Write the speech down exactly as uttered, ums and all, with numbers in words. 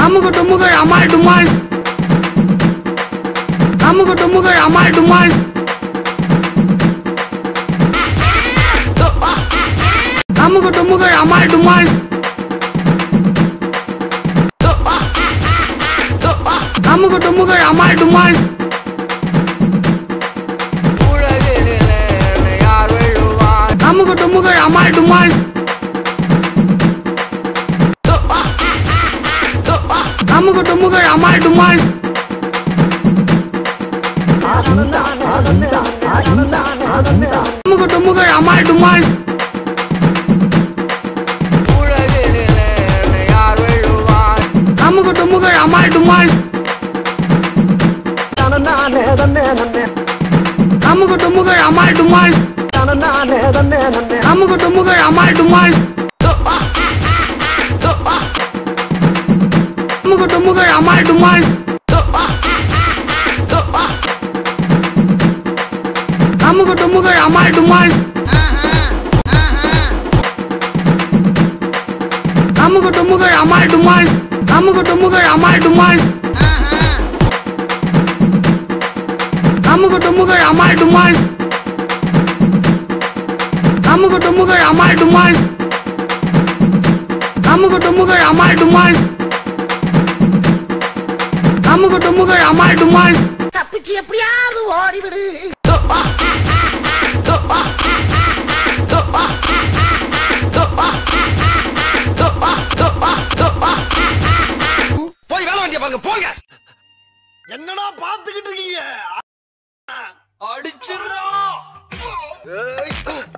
அமுகு டுமுகு அமால் டுமால் அமுகு டுமுகு அமால் டுமால் அமுகு டுமுகு அமால் டுமால் அமுகு டுமுகு அமால் டுமால் அமுகு டுமுகு அமால் டுமால் அமுகு டுமுகு அமால் டுமால் அமுகு டுமுகு அமால் டுமால் அமுகு டுமுகு அமால் டுமால் அமுகு டுமுகு அமால் டுமால் அமுகு டுமுகு அமால் டுமால் அமுகு டுமுகு அமால் டுமால் அமுகு டுமுகு அமால் டுமால் அமுகு டுமுகு அமால் டுமால் அமுகு டுமுகு அமால் டுமால் அமுகு டுமுகு அமால் டுமால் அமுகு டுமுகு அமால் டுமால் அமுகு டுமுகு அமால் டுமால் அமுகு டுமுகு அமால் டுமால் தப்பிச்சு எப்படியாவது ஓடிவிடு. போய் வேலை வண்டிய பாருங்க போங்க. என்னடா பாத்துக்கிட்டு இருக்கீங்க? அடிச்சிரா.